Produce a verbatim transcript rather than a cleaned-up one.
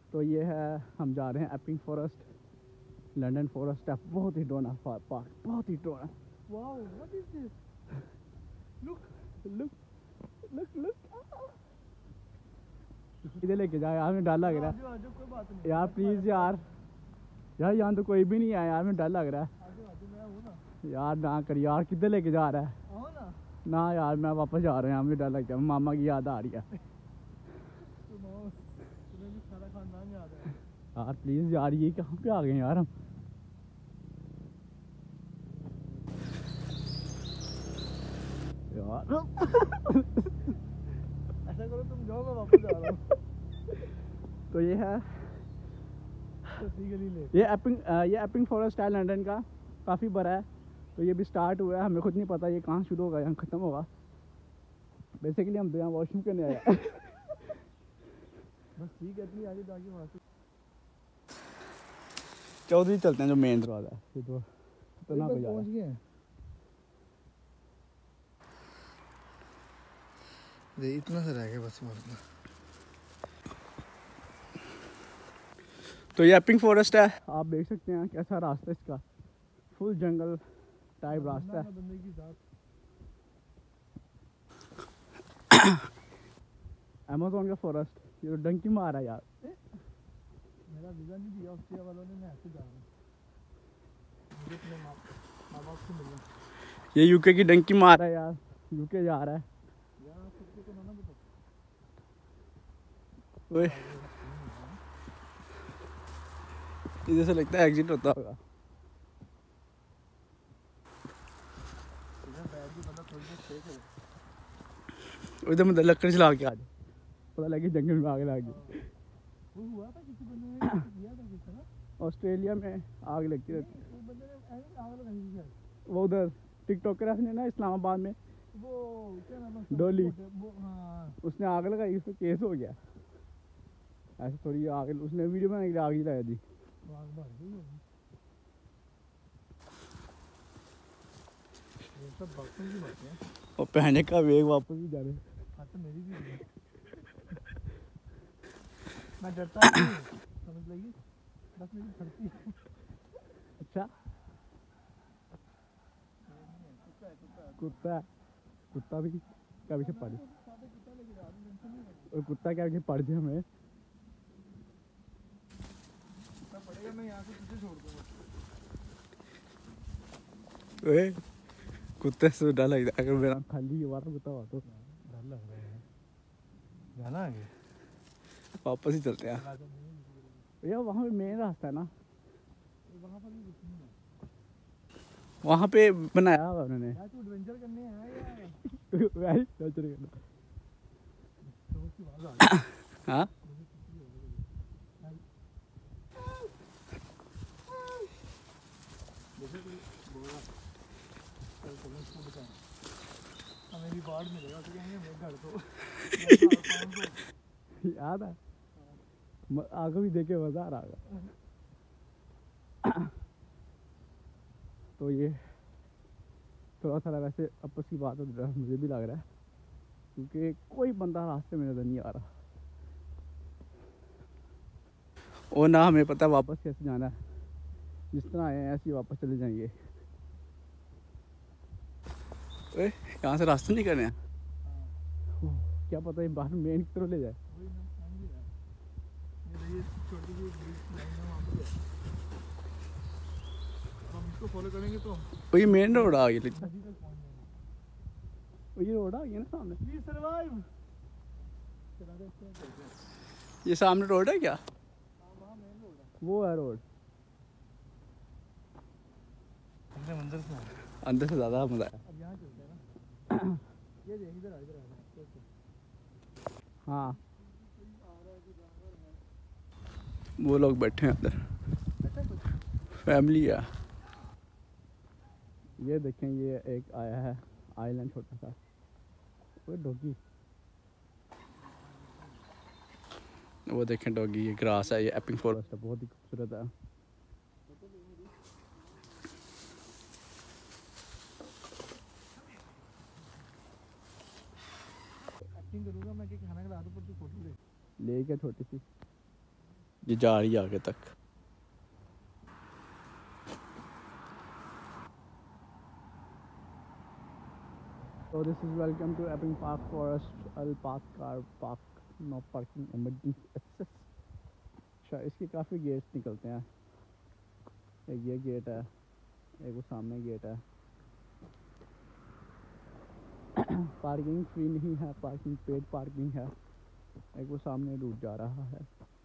तो ये है, हम जा रहे हैं एपिंग फॉरेस्ट, लंदन फॉरेस्ट है, बहुत ही डोना पार्क, बहुत ही डोना। Wow, what is this? Look look look look, इधर लेके जा यार, मुझे डर लग रहा है कोई बात नहीं यार, प्लीज यार यार, यहाँ तो कोई भी नहीं है यार, मुझे डर लग रहा है आजू आजू मैं हूं ना यार। ना कर यार, किधर लेके जा रहा है? आओ ना ना यार, मैं वापस जा रहा हूँ, मुझे डर लग गया, मामा की याद आ रही है सुनो, तुम्हें भी सारा खानदान याद है यार। प्लीज यार, ये कहाँ पे आ गए यार हम? यार ऐसा करो, तुम जाओ, मैं वापस जा रहा हूँ तो ये है, ये एपिंग ये एपिंग फॉरेस्ट है लंदन का, काफ़ी बड़ा है। तो ये भी स्टार्ट हुआ है, हमें खुद नहीं पता ये कहाँ शुरू होगा, यहाँ ख़त्म होगा। बेसिकली हम तो यहाँ वॉशरूम करने आए हैं बस ठीक है, इतनी आगे जाके वहाँ से चौधरी चलते हैं, जो मेन दरवाज़ा है। ये तो इतना पहुँच गए हैं, इतना सा रह गया बस मारना। तो ये एपिंग फॉरेस्ट है, आप देख सकते हैं कैसा रास्ता है इसका, फुल जंगल टाइप रास्ता है। अमेज़न का फॉरेस्ट, ये तो डंकी मार है यार। मेरा वीज़ा नहीं दिया ऑस्ट्रिया वालों ने, मैं ऐसे जा रहा हूँ, मुझे अपने माँ माँ बाप से मिलना। ये यूके की डंकी मार है यार, यूके जा रहा है। ओए, इधर से लगता है एग्जिट होता होगा। उधर मतलब लकड़ चला के आ जाए, पता लगे जंगल में आग लग गई। वो हुआ था किसी बंदे ने किया था किसी ना, ऑस्ट्रेलिया में आग लगती रहती है। वो बंदे ने आग लगाई थी शायद, वो उधर टिकटॉकर ने ना इस्लामाबाद में, वो क्या नाम है, डोली, वो हाँ, उसने आग लगाई, उस पर केस हो गया। ऐसे थोड़ी आग, उसने वीडियो बनाने के लिए आग ही लगाई थी। आग बढ़ गई होगी, ये सब बातों की बातें हैं। और पहने का वेग वापस भी जा रहे हैं। हाँ तो मेरी भी है, मैं डरता नहीं, समझ लगी, बस मेरी फटती है। अच्छा, कुत्ता कुत्ता भी क्या पीछे पड़, और कुत्ता क्या पीछे पड़ जाए हमें पड़ेगा, मैं यहाँ से तुझे छोड़ दूँगा। ओए, कुत्ते से डर लग रहा है, अगर मेरा खाली हमारा कुत्ता हुआ तो डर लग रहा है, जाना आगे, वापस ही चलते हैं भैया। वहाँ पे मेन रास्ता है ना, वहाँ पर भी कुछ नहीं है, वहाँ पे बनाया हुआ उन्होंने। यार तू एडवेंचर करने आया या वही एडवेंचर करना। दोस्त की आवाज़ आ गई। हाँ, मेरी बाढ़ मिलेगा तो कहेंगे मैं घर तो याद है, आगे भी देखे मजा आ रहा है। तो ये थोड़ा सा वैसे आपस की बात हो रहा है, मुझे भी लग रहा है, क्योंकि कोई बंदा रास्ते में नजर नहीं आ रहा, और ना हमें पता वापस कैसे जाना है। जिस तरह आए हैं ऐसे ही वापस चले जाएंगे। ओए, यहाँ से रास्ते नहीं करने हैं, क्या पता ये बाहर मेन की तरफ ले जाए। इसको फॉलो करेंगे तो ये मेन रोड आ गई, लेकिन ये रोड आ गया ना सामने। We survive. ये सामने रोड है क्या? वहाँ मेन रोड है, वो है रोड। अंदर अंदर से अंदर से ज़्यादा मज़ा आया। अब यहाँ चलते हैं ना, ये देख इधर आ इधर आ हाँ, वो लोग बैठे हैं अंदर, फैमिली है। ये देखें, ये एक आया है आइलैंड छोटा सा, वो डॉगी, वो देखें डॉगी, ये ग्रास है, ये एपिंग फॉरेस्ट है, बहुत ही खूबसूरत है। एक्टिंग करूँगा मैं कि खाना खिला दूँ पर तू फोटो ले ले क्या छोटी सी ये जा रही है आगे तक। So this is welcome to Epping Forest Hill Park car park no parking emergency access। अच्छा इसके काफ़ी गेट्स निकलते हैं, एक ये गेट है, एक वो सामने गेट है। पार्किंग फ्री नहीं है, पार्किंग पेड पार्किंग है। एक वो सामने रूट जा रहा है।